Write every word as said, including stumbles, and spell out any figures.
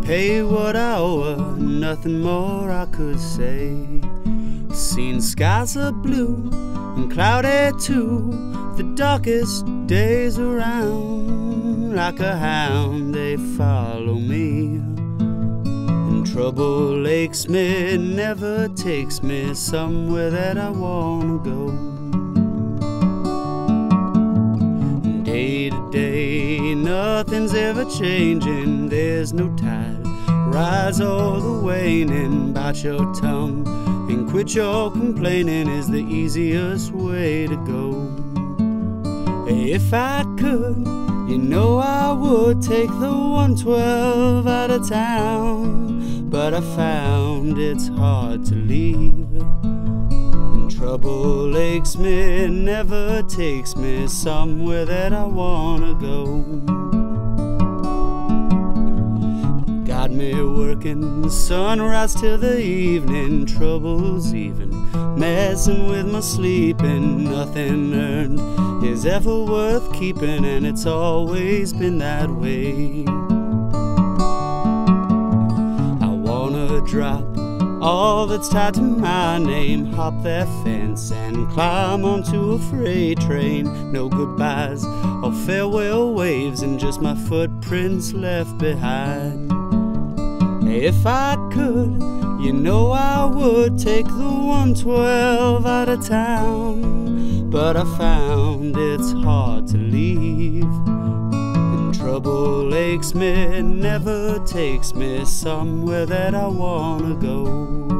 pay what I owe her, nothing more I could say. Seen skies are blue and cloudy too, the darkest days around. Like a hound they follow me, and trouble aches me, never takes me somewhere that I wanna go. Day to day, nothing's ever changing, there's no tide, rise or the waning. Bite your tongue and quit your complaining is the easiest way to go. If I could, you know I would take the one twelve out of town, but I found it's hard to leave, and trouble aches me, never takes me somewhere that I wanna go. Got me working sunrise till the evening, troubles even messing with my sleeping. Nothing earned is ever worth keeping, and it's always been that way. I wanna drop all that's tied to my name, hop that fence and climb onto a freight train. No goodbyes or farewell waves, and just my footprints left behind. If I could, you know I would take the one twelve out of town, but I found it's hard to leave, and trouble aches me, never takes me somewhere that I wanna go.